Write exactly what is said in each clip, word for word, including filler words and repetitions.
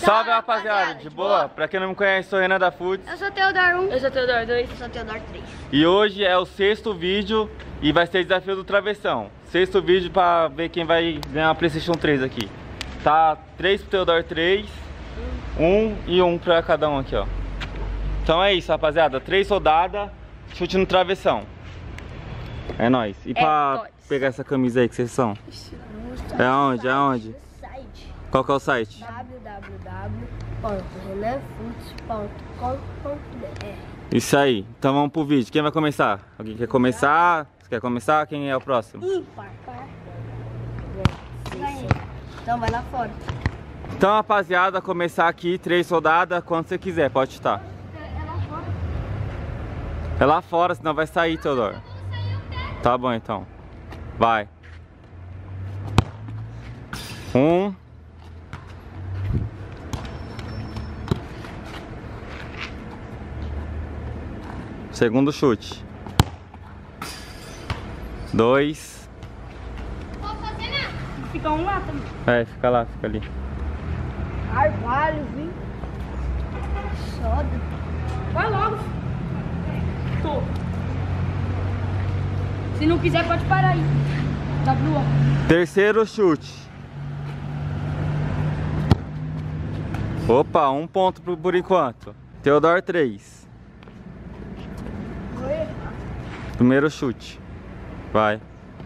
Salve, rapaziada, de boa? Pra quem não me conhece, sou Renan da Futs. Eu sou Teodoro um. Eu sou Teodoro dois. Eu sou Teodoro três. E hoje é o sexto vídeo e vai ser desafio do travessão. Sexto vídeo pra ver quem vai ganhar a PlayStation três aqui. Tá três pro Teodoro três, um e um pra cada um aqui, ó. Então é isso, rapaziada. Três rodadas, chute no travessão. É nóis. E pra nóis. pegar essa camisa aí que vocês são? É onde? É onde? Qual que é o site? w w w ponto renan futs ponto com ponto b r. Isso aí. Então vamos pro vídeo. Quem vai começar? Alguém quer começar? Você quer começar? Quem é o próximo? Ímpar. Então vai lá fora. Então, rapaziada, começar aqui, três rodadas, quando você quiser, pode estar. É lá fora. É lá fora, senão vai sair, Teodoro. Tá bom, então. Vai. Um. Segundo chute. Dois. Fica um lá também. É, fica lá, fica ali. Carvalho, viu? Soda. Vai logo. Tô. Se não quiser, pode parar aí. W O. Terceiro chute. Opa, um ponto por, por enquanto. Teodoro três. Primeiro chute. Vai.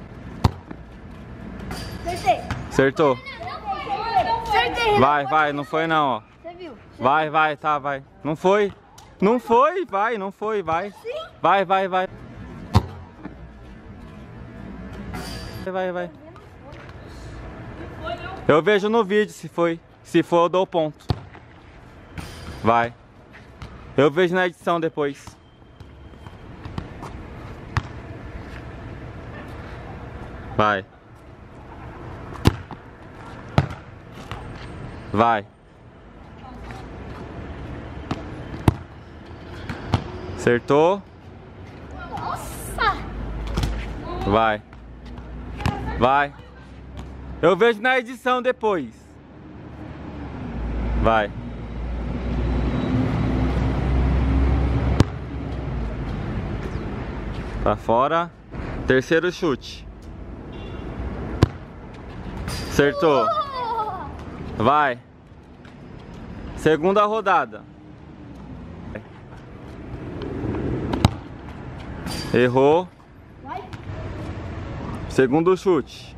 Acertei. Acertou. Acertei. Vai, vai, não foi não, ó. Você viu? Vai, vai, tá, vai. Não foi. Não foi, vai, não foi, vai. Vai, vai, vai. Vai, vai. Eu vejo no vídeo se foi. Se for, eu dou o ponto. Vai. Eu vejo na edição depois. Vai. Vai. Acertou. Nossa! Vai. Vai. Eu vejo na edição depois. Vai. Pra fora. Terceiro chute. Acertou. Vai. Segunda rodada. Errou. Vai. Segundo chute.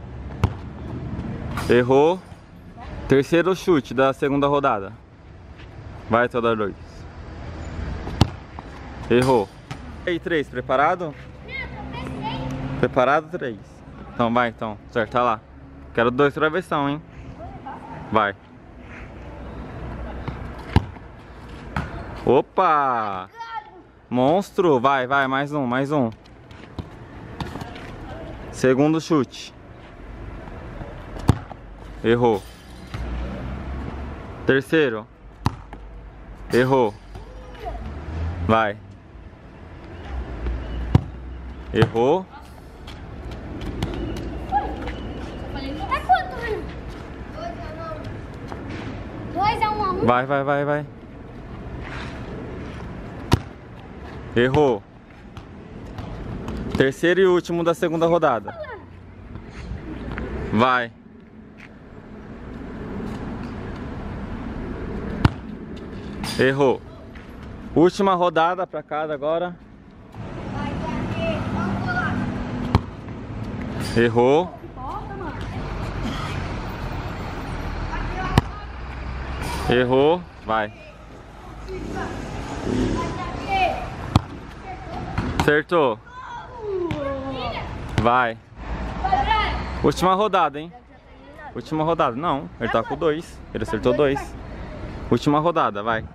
Errou. Terceiro chute da segunda rodada. Vai, Teodoro dois. Errou. E aí, três, preparado? Preparado, três. Então vai, então. Acerta lá. Quero dois travessão, hein? Vai. Opa! Monstro! Vai, vai, mais um, mais um. Segundo chute. Errou. Terceiro. Errou. Vai. Errou. É quanto, Renan? Dois a um a um. Vai, vai, vai, vai. Errou. Terceiro e último da segunda rodada. Vai. Errou. Última rodada pra cada agora. Errou. Errou. Vai. Acertou. Vai. Última rodada, hein? Última rodada. Não, ele tá com dois. Ele acertou dois. Última rodada, vai.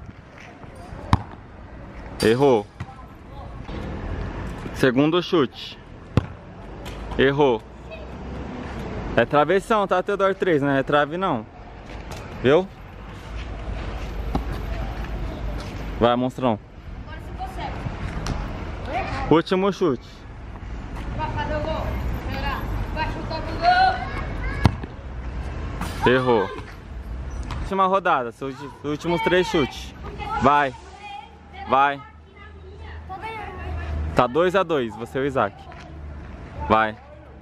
Errou. Segundo chute. Errou. É travessão, tá, Teodoro três, né? É trave não. Viu? Vai, monstrão. Agora se consegue. Último chute. Vai fazer o gol. Vai chutar pro gol. Errou. última rodada, seus últimos três chutes. Vai. Vai. Tá dois a dois, você e o Isaac. Vai.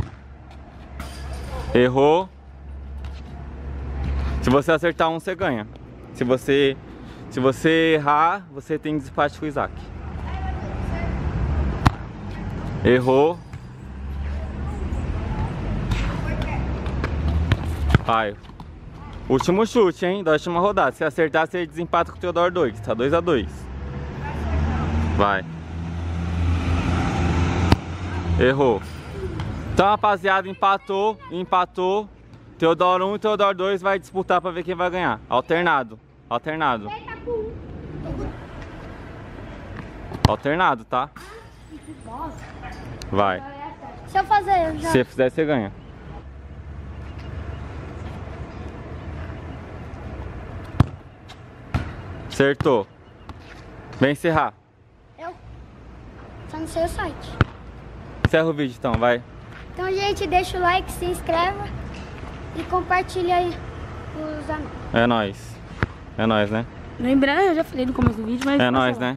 Errou. Se você acertar um, você ganha. Se você, se você errar, você tem desempate com o Isaac. Errou. Vai. Último chute, hein? Da última rodada. Se acertar, você desempata com o Teodoro dois. Tá dois a dois. Vai. Errou. Então, rapaziada, empatou. Empatou. Teodoro um e Teodoro dois vai disputar pra ver quem vai ganhar. Alternado. Alternado. Alternado, tá? Vai. Se eu fazer, eu já... Se você fizer, você ganha. Acertou. Vem encerrar. Eu? Só não sei o site. Encerra o vídeo então, vai. Então, gente, deixa o like, se inscreva e compartilha aí os amigos. É nóis. É nóis, né? Lembrando, eu já falei no começo do vídeo, mas... É nóis, né?